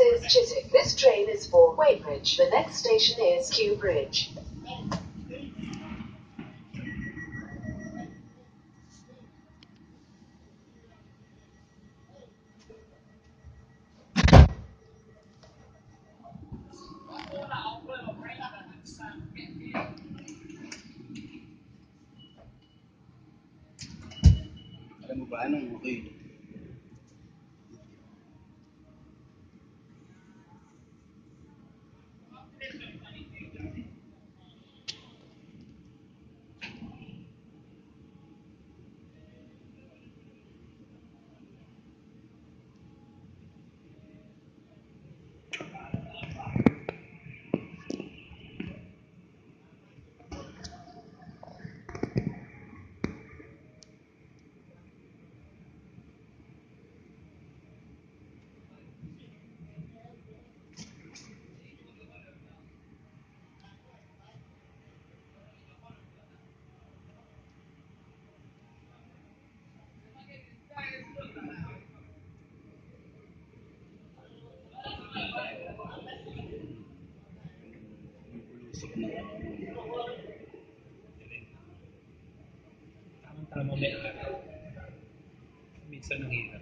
is Chiswick. This train is for Weybridge. The next station is Kew Bridge. Alam mo ba, anong okay? Pulusik na Tama may araw. Minsan ang hirap.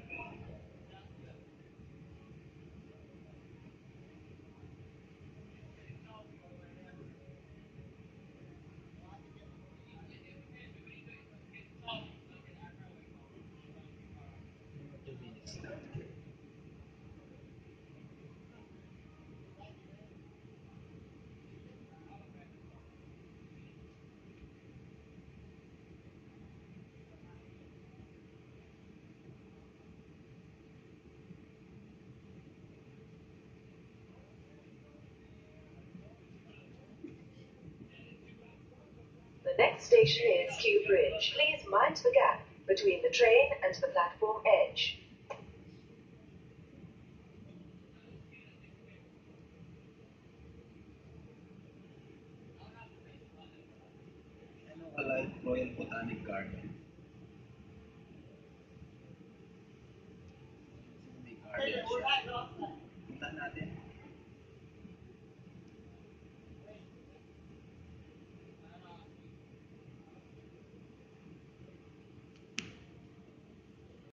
Mga 2 minutes lang. The next station is Kew Bridge. Please mind the gap between the train and the platform edge. Alive Royal Botanic Garden.